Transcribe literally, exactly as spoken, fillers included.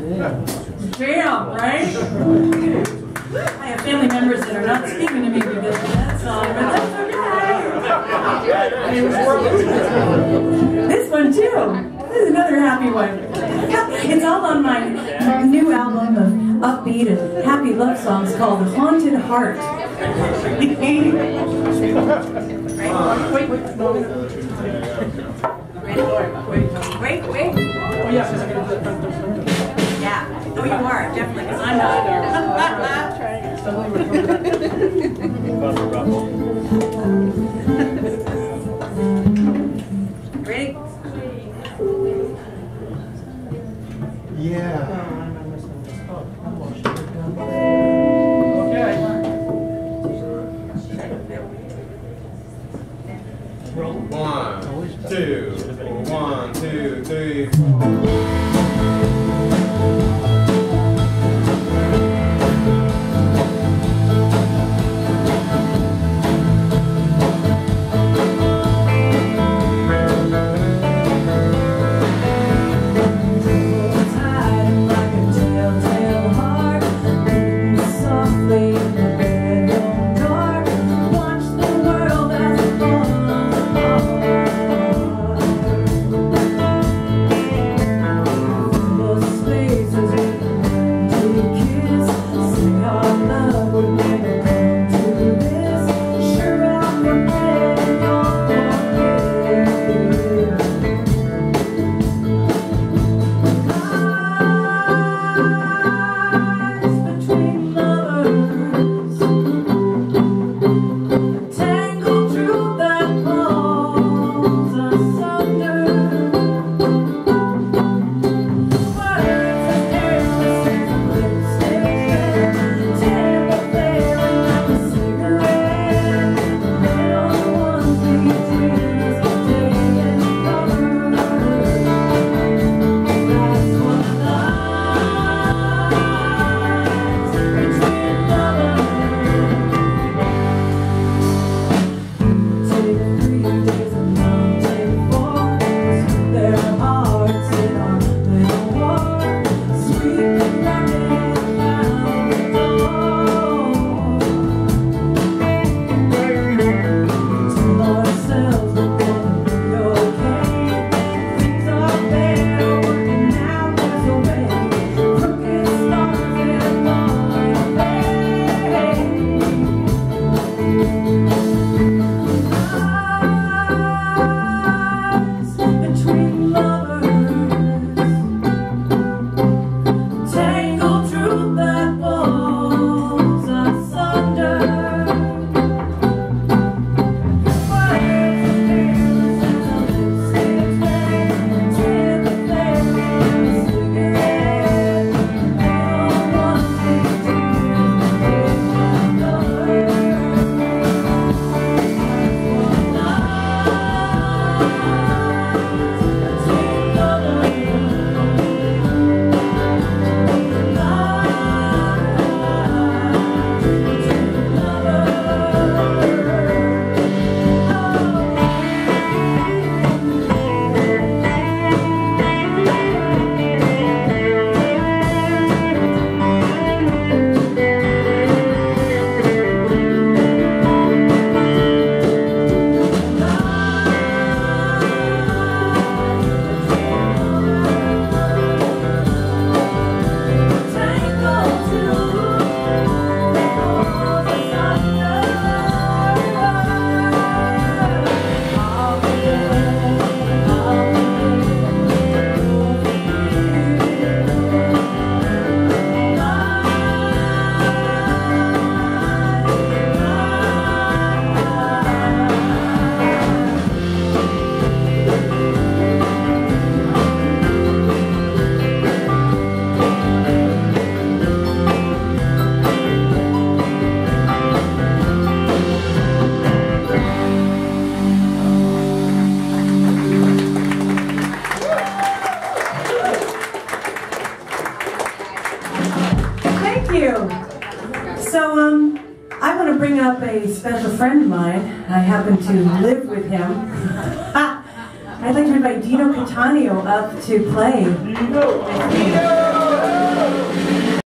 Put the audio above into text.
Jam, right? I have family members that are not speaking to me because of that song, but that's okay. This one too. This is another happy one. It's all on my new album of upbeat and happy love songs called Haunted Heart. Wait, wait, wait. Wait, wait. Oh, yeah. Yeah. Oh, you are, definitely, because I'm not. Ready? Yeah. Okay. One, two, one, two, three. up a special friend of mine. I happen to live with him. I'd like to invite Dino Catania up to play.